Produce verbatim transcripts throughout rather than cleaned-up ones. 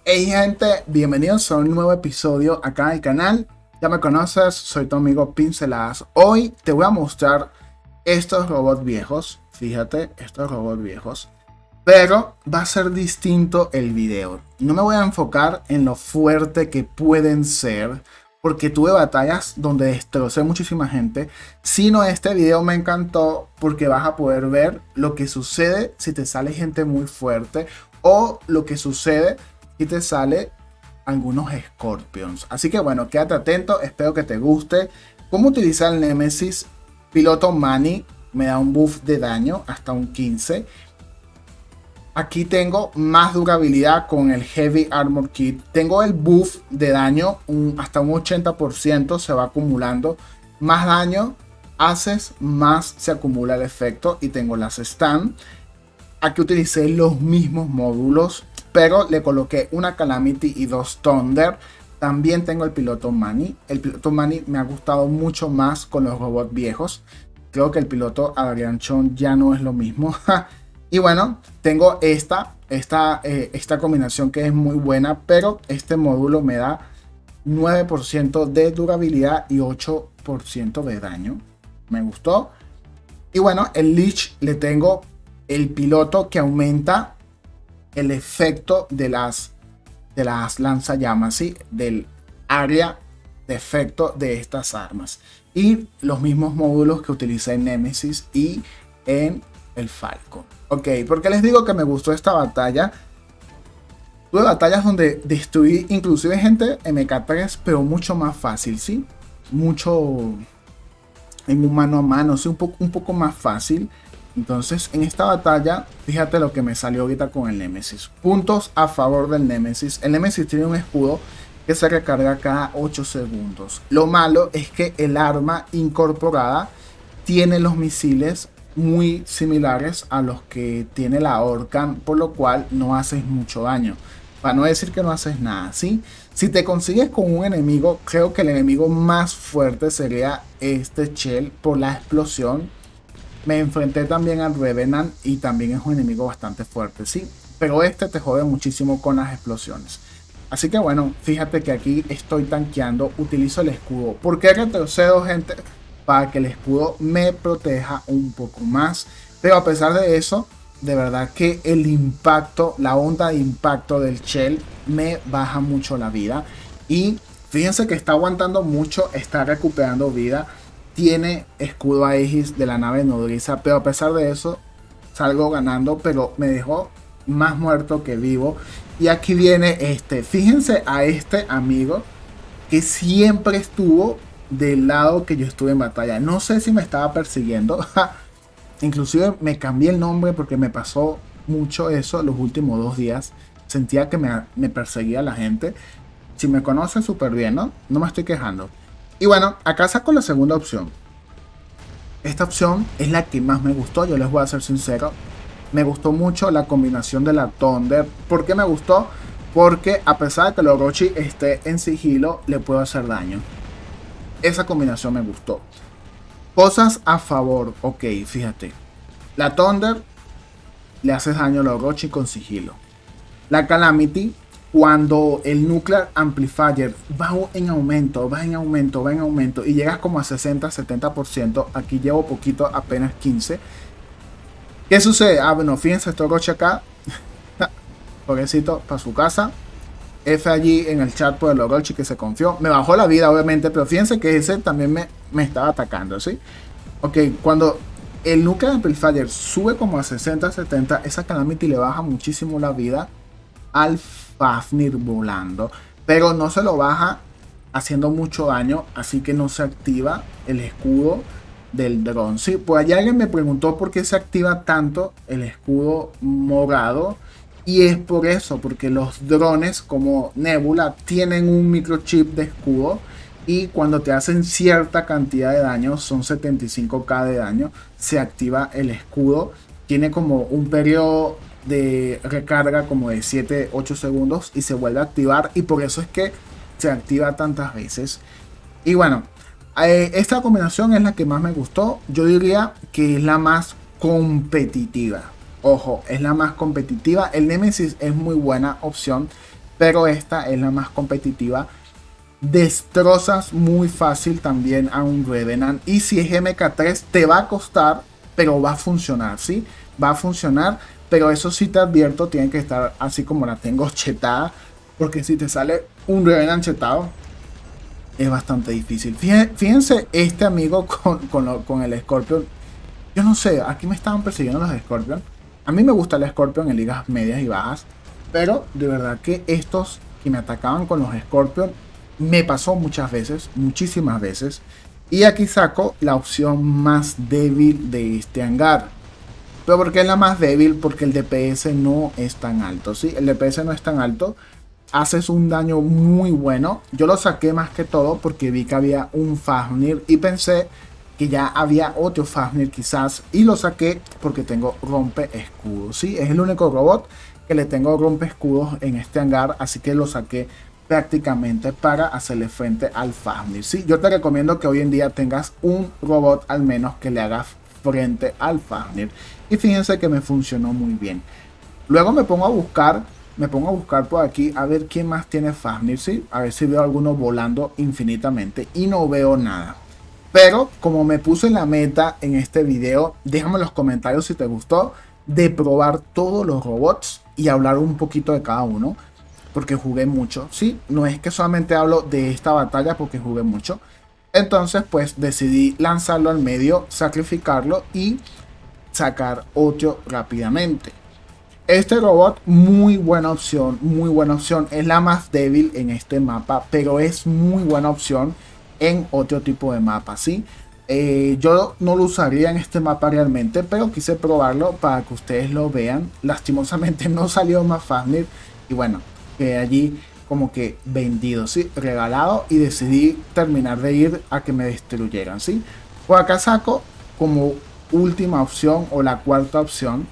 Hey gente, bienvenidos a un nuevo episodio acá en el canal. Ya me conoces, soy tu amigo Pinceladas. Hoy te voy a mostrar estos robots viejos. Fíjate, estos robots viejos. Pero va a ser distinto el video. No me voy a enfocar en lo fuerte que pueden ser, porque tuve batallas donde destrocé muchísima gente. Sino este video me encantó porque vas a poder ver lo que sucede si te sale gente muy fuerte, o lo que sucede y te sale algunos Scorpions. Así que bueno, quédate atento, espero que te guste. Cómo utilizar el Nemesis. Piloto Manny me da un buff de daño hasta un quince. Aquí tengo más durabilidad con el Heavy Armor Kit. Tengo el buff de daño un, hasta un ochenta por ciento, se va acumulando. Más daño haces, más se acumula el efecto. Y tengo las Stun. Aquí utilicé los mismos módulos, pero le coloqué una Calamity y dos Thunder. También tengo el piloto Manny. El piloto Manny me ha gustado mucho más con los robots viejos. Creo que el piloto Adrian Chon ya no es lo mismo. Y bueno, tengo esta, esta, eh, esta combinación que es muy buena, pero este módulo me da nueve por ciento de durabilidad y ocho por ciento de daño. Me gustó. Y bueno, el Leech le tengo el piloto que aumenta el efecto de las, de las lanzallamas, ¿sí? Del área de efecto de estas armas. Y los mismos módulos que utilicé en Nemesis y en el Falcon. Ok, porque les digo que me gustó esta batalla. Tuve batallas donde destruí inclusive gente M K tres, pero mucho más fácil, ¿sí? Mucho en un mano a mano, ¿sí? Un poco, un poco más fácil. Entonces, en esta batalla, fíjate lo que me salió ahorita con el Nemesis. Puntos a favor del Nemesis. El Nemesis tiene un escudo que se recarga cada ocho segundos. Lo malo es que el arma incorporada tiene los misiles muy similares a los que tiene la Orkan, por lo cual no haces mucho daño. Para no decir que no haces nada, ¿sí? Si te consigues con un enemigo, creo que el enemigo más fuerte sería este Shell por la explosión. Me enfrenté también al Revenant y también es un enemigo bastante fuerte, sí. Pero este te jode muchísimo con las explosiones. Así que bueno, fíjate que aquí estoy tanqueando, utilizo el escudo. ¿Por qué retrocedo, gente? Para que el escudo me proteja un poco más. Pero a pesar de eso, de verdad que el impacto, la onda de impacto del Shell me baja mucho la vida. Y fíjense que está aguantando mucho, está recuperando vida. Tiene escudo Aegis de la nave nodriza, pero a pesar de eso salgo ganando, pero me dejó más muerto que vivo. Y aquí viene este, fíjense a este amigo que siempre estuvo del lado que yo estuve en batalla. No sé si me estaba persiguiendo, inclusive me cambié el nombre porque me pasó mucho eso los últimos dos días. Sentía que me, me perseguía la gente. Si me conocen súper bien, ¿no? No me estoy quejando. Y bueno, acá saco la segunda opción. Esta opción es la que más me gustó, yo les voy a ser sincero. Me gustó mucho la combinación de la Thunder. ¿Por qué me gustó? Porque a pesar de que el Orochi esté en sigilo, le puedo hacer daño. Esa combinación me gustó. Cosas a favor, ok, fíjate. La Thunder le hace daño al Orochi con sigilo. La Calamity, cuando el Nuclear Amplifier va en aumento, va en aumento, va en aumento y llegas como a sesenta, setenta por ciento, aquí llevo poquito, apenas quince. ¿Qué sucede? Ah, bueno, fíjense, este Orochi acá, pobrecito, para su casa. F allí en el chat por el Orochi que se confió. Me bajó la vida, obviamente, pero fíjense que ese también me, me estaba atacando, ¿sí? Ok, cuando el Nuclear Amplifier sube como a sesenta, setenta, esa Calamity le baja muchísimo la vida al Fafnir volando, pero no se lo baja haciendo mucho daño, así que no se activa el escudo del dron. Sí, por allá alguien me preguntó por qué se activa tanto el escudo morado, y es por eso, porque los drones como Nebula tienen un microchip de escudo y cuando te hacen cierta cantidad de daño, son setenta y cinco K de daño, se activa el escudo. Tiene como un periodo de recarga como de siete ocho segundos y se vuelve a activar, y por eso es que se activa tantas veces. Y bueno, eh, esta combinación es la que más me gustó. Yo diría que es la más competitiva. Ojo, es la más competitiva. El Nemesis es muy buena opción, pero esta es la más competitiva. Destrozas muy fácil también a un Revenant, y si es M K tres te va a costar, pero va a funcionar, ¿sí? Va a funcionar, pero eso sí te advierto, tiene que estar así como la tengo chetada, porque si te sale un Revenant chetado es bastante difícil. Fíjense este amigo con, con, lo, con el Scorpion. Yo no sé, aquí me estaban persiguiendo los Scorpion. A mí me gusta el Scorpion en ligas medias y bajas, pero de verdad que estos que me atacaban con los Scorpion me pasó muchas veces, muchísimas veces. Y aquí saco la opción más débil de este hangar. ¿Pero por qué es la más débil? Porque el D P S no es tan alto, ¿sí? El D P S no es tan alto. Haces un daño muy bueno. Yo lo saqué más que todo porque vi que había un Fafnir y pensé que ya había otro Fafnir quizás. Y lo saqué porque tengo rompe escudos, ¿sí? Es el único robot que le tengo rompe escudos en este hangar. Así que lo saqué prácticamente para hacerle frente al Fafnir, ¿sí? Yo te recomiendo que hoy en día tengas un robot al menos que le haga frente al Fafnir. Y fíjense que me funcionó muy bien. Luego me pongo a buscar, me pongo a buscar por aquí a ver quién más tiene Fafnir, ¿sí? A ver si veo alguno volando infinitamente y no veo nada. Pero como me puse en la meta en este video, déjame en los comentarios si te gustó de probar todos los robots y hablar un poquito de cada uno. Porque jugué mucho, ¿sí? No es que solamente hablo de esta batalla porque jugué mucho. Entonces pues decidí lanzarlo al medio, sacrificarlo y sacar otro rápidamente. Este robot, muy buena opción, muy buena opción. Es la más débil en este mapa, pero es muy buena opción en otro tipo de mapa, ¿sí? Eh, yo no lo usaría en este mapa realmente, pero quise probarlo para que ustedes lo vean. Lastimosamente no salió más Fafnir y bueno, que allí como que vendido, ¿sí? Regalado, y decidí terminar de ir a que me destruyeran, ¿sí? Por acá saco como última opción o la cuarta opción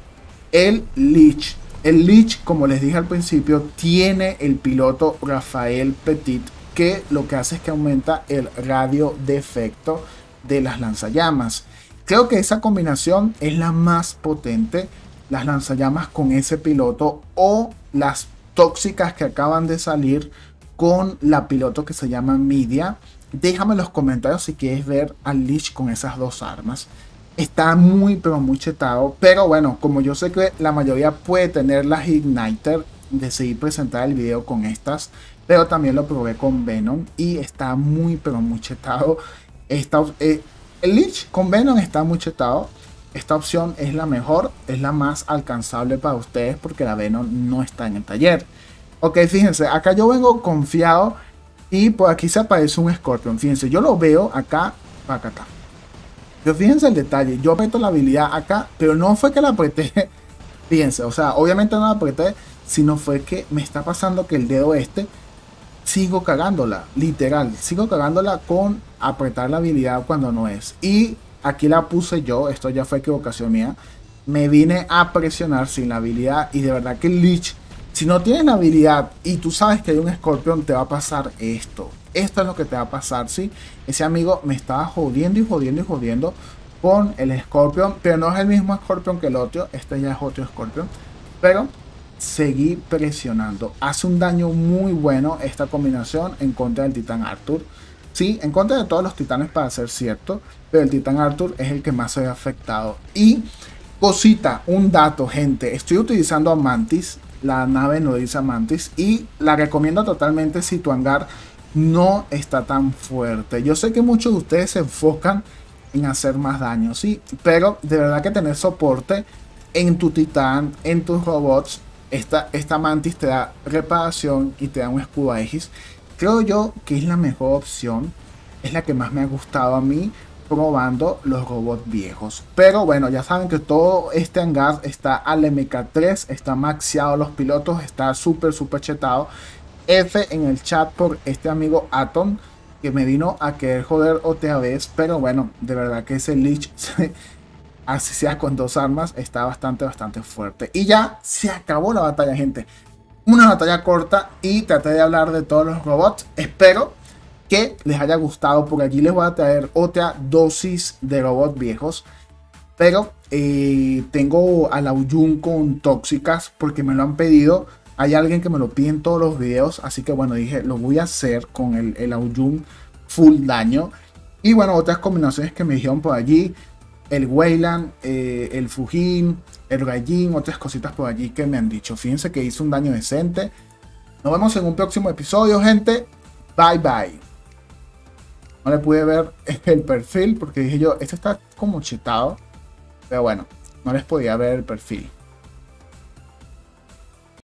el Lich. El Lich, como les dije al principio, tiene el piloto Rafael Petit, que lo que hace es que aumenta el radio de efecto de las lanzallamas. Creo que esa combinación es la más potente, las lanzallamas con ese piloto o las tóxicas que acaban de salir con la piloto que se llama Media. Déjame en los comentarios si quieres ver al Lich con esas dos armas. Está muy pero muy chetado, pero bueno, como yo sé que la mayoría puede tener las Igniter, decidí presentar el video con estas, pero también lo probé con Venom y está muy pero muy chetado. Esta, eh, el Lich con Venom está muy chetado. Esta opción es la mejor, es la más alcanzable para ustedes porque la Venom no está en el taller. Ok, fíjense, acá yo vengo confiado y por aquí se aparece un Scorpion. Fíjense, yo lo veo acá, acá, acá. Pero fíjense el detalle, yo aprieto la habilidad acá, pero no fue que la apreté. Fíjense, o sea, obviamente no la apreté, sino fue que me está pasando que el dedo este sigo cagándola, literal, sigo cagándola con apretar la habilidad cuando no es. Y aquí la puse yo, esto ya fue equivocación mía. Me vine a presionar sin la habilidad y de verdad que el Lich, si no tienes la habilidad y tú sabes que hay un Scorpion, te va a pasar esto. Esto es lo que te va a pasar, ¿sí? Ese amigo me estaba jodiendo y jodiendo y jodiendo con el Scorpion, pero no es el mismo Scorpion que el otro. Este ya es otro Scorpion, pero seguí presionando. Hace un daño muy bueno esta combinación en contra del Titán Arthur. Sí, en contra de todos los titanes para ser cierto, pero el Titán Arthur es el que más se ve afectado. Y cosita, un dato, gente, estoy utilizando a Mantis, la nave nodriza Mantis, y la recomiendo totalmente si tu hangar no está tan fuerte. Yo sé que muchos de ustedes se enfocan en hacer más daño, sí, pero de verdad que tener soporte en tu titán, en tus robots, esta, esta Mantis te da reparación y te da un escudo Aegis. Creo yo que es la mejor opción, es la que más me ha gustado a mí probando los robots viejos. Pero bueno, ya saben que todo este hangar está al M K tres, está maxeado los pilotos, está súper súper chetado. F en el chat por este amigo Atom que me vino a querer joder otra vez, pero bueno, de verdad que ese Lich, así sea con dos armas, está bastante bastante fuerte. Y ya se acabó la batalla, gente. Una batalla corta y traté de hablar de todos los robots. Espero que les haya gustado. Por allí les voy a traer otra dosis de robots viejos. Pero eh, tengo a la Uyun con tóxicas porque me lo han pedido. hay alguien que me lo pide en todos los videos, así que bueno, dije, lo voy a hacer con el, el Aoyun full daño. Y bueno, otras combinaciones que me dijeron por allí, el Weyland, eh, el Fujin, el Raijin, otras cositas por allí que me han dicho. Fíjense que hizo un daño decente. Nos vemos en un próximo episodio, gente. Bye bye. No le pude ver el perfil porque dije yo, este está como chetado. Pero bueno, no les podía ver el perfil.